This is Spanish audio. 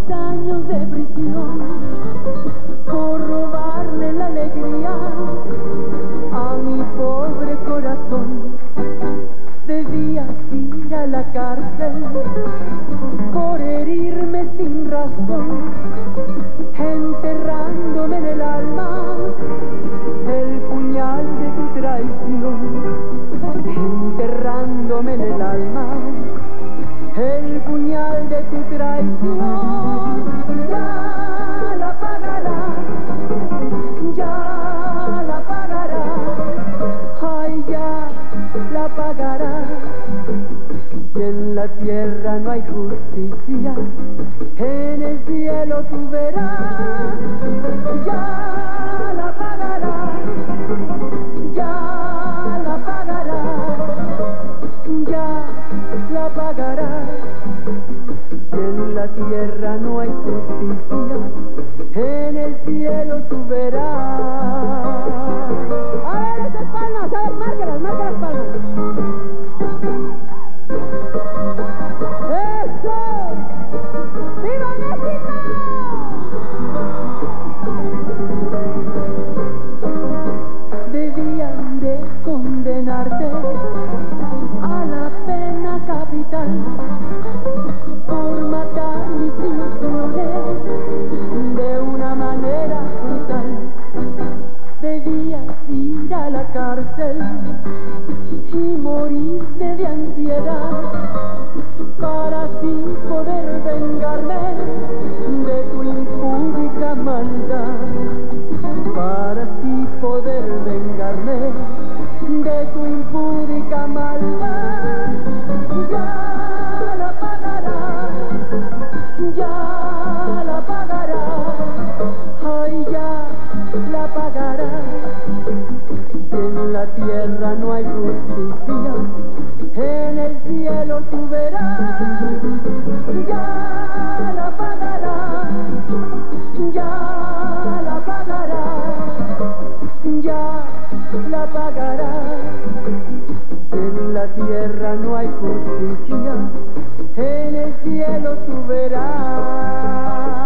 años de prisión por robarle la alegría a mi pobre corazón. Debías ir a la cárcel por herirme sin razón, enterrándome en el alma el puñal de tu traición, enterrándome en el alma el puñal de tu traición. Ya la pagarás, ya la pagarás, ay, ya la pagarás. Si en la tierra no hay justicia, en el cielo tú verás. Ya la pagarás, ya la pagarás, ya la pagarás. Si en la tierra no hay justicia, en el cielo tú verás. A ver esas palmas, a ver, márcalas, marca las palmas. ¡Eso! ¡Viva México! Debían de condenarte a la pena capital por matar mis ilusiones de una manera brutal. Debías ir a la cárcel y morirte de ansiedad para así poder vengarme de tu impúdica maldad, para así poder vengarme de tu impúdica maldad. Ya la pagarás, ya la pagarás, ay, ya la pagarás. Si en la tierra no hay justicia, en el cielo tú verás. Ya la pagarás, ya la pagarás, ya la pagarás. Si en la tierra no hay justicia, en el cielo tú verás.